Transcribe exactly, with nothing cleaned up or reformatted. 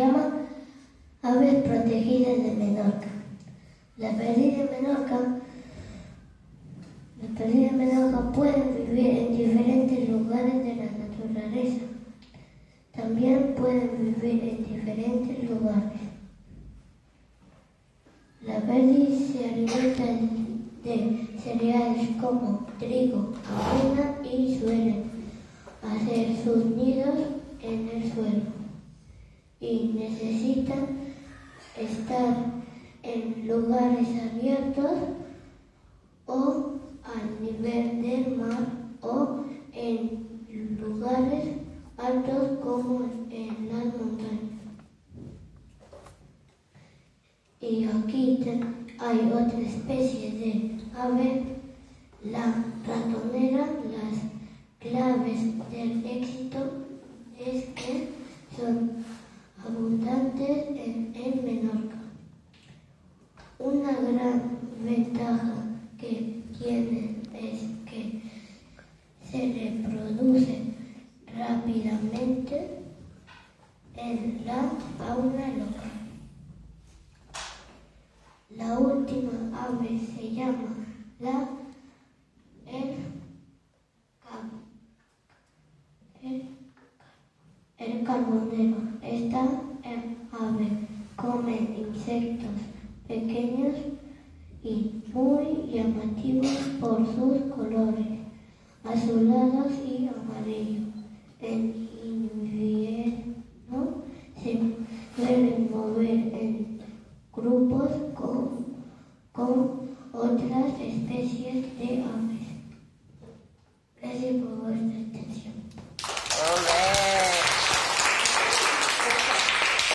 llama Aves protegidas de Menorca. Las perdices de Menorca, las perdices de Menorca pueden vivir en diferentes lugares de la naturaleza. También pueden vivir en diferentes lugares. Las perdices se alimentan de cereales como trigo, avena y suelen hacer sus nidos en el suelo y necesitan estar en lugares abiertos o al nivel del mar o en lugares altos como en las montañas. Y aquí hay otra especie de ave, la ratonera. Las claves del éxito es que son abundantes en, en Menorca. Una gran ventaja que tienen es que se reproducen rápidamente en la fauna local. La última ave se llama la el, el, el carbonero. Esta ave come insectos pequeños y muy llamativos por sus colores azulados y amarillos. En invierno se suelen mover en grupos con, con otras especies de aves. Gracias por vuestra